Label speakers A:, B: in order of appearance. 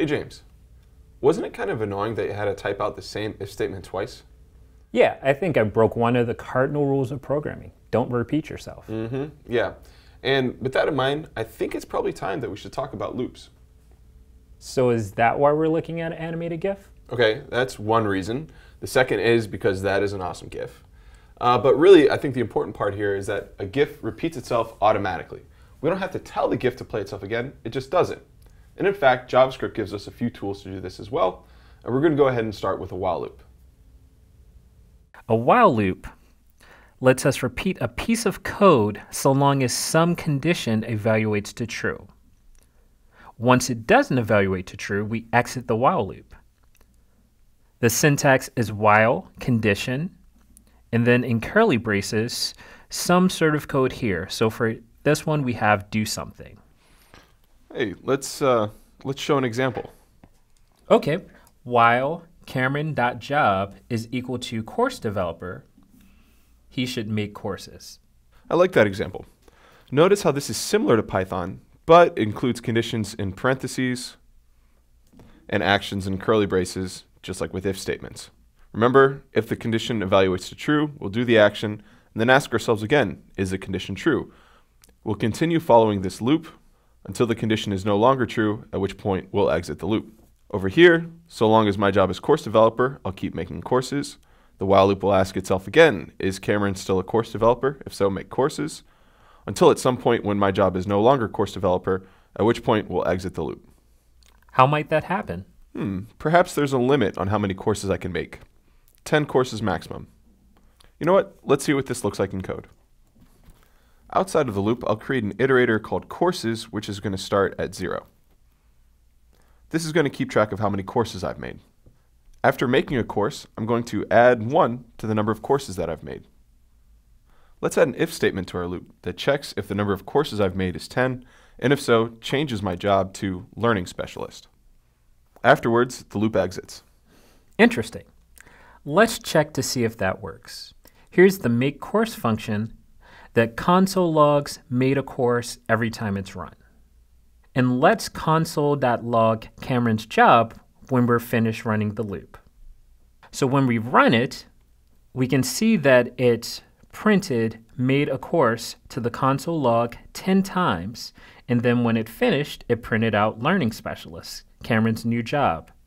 A: Hey James, wasn't it kind of annoying that you had to type out the same if statement twice?
B: Yeah, I think I broke one of the cardinal rules of programming. Don't repeat yourself.
A: Yeah. And with that in mind, I think it's probably time that we should talk about loops.
B: So is that why we're looking at an animated GIF?
A: Okay, that's one reason. The second is because that is an awesome GIF. But really, I think the important part here is that a GIF repeats itself automatically. We don't have to tell the GIF to play itself again, it just does it. And in fact, JavaScript gives us a few tools to do this as well. And we're going to go ahead and start with a while loop.
B: A while loop lets us repeat a piece of code so long as some condition evaluates to true. Once it doesn't evaluate to true, we exit the while loop. The syntax is while condition, and then in curly braces, some sort of code here. So for this one, we have do something.
A: Hey, let's show an example.
B: Okay, while Cameron.job is equal to course developer, he should make courses.
A: I like that example. Notice how this is similar to Python, but includes conditions in parentheses and actions in curly braces, just like with if statements. Remember, if the condition evaluates to true, we'll do the action, and then ask ourselves again, is the condition true? We'll continue following this loop until the condition is no longer true, at which point we'll exit the loop. Over here, so long as my job is course developer, I'll keep making courses. The while loop will ask itself again, is Cameron still a course developer? If so, make courses. Until at some point when my job is no longer course developer, at which point we'll exit the loop.
B: How might that happen?
A: Perhaps there's a limit on how many courses I can make. 10 courses maximum. You know what? Let's see what this looks like in code. Outside of the loop, I'll create an iterator called courses, which is going to start at 0. This is going to keep track of how many courses I've made. After making a course, I'm going to add 1 to the number of courses that I've made. Let's add an if statement to our loop that checks if the number of courses I've made is 10, and if so, changes my job to learning specialist. Afterwards, the loop exits.
B: Interesting. Let's check to see if that works. Here's the make course function that console logs made a course every time it's run. And let's console.log Cameron's job when we're finished running the loop. So when we run it, we can see that it printed made a course to the console log 10 times, and then when it finished, it printed out learning specialist, Cameron's new job.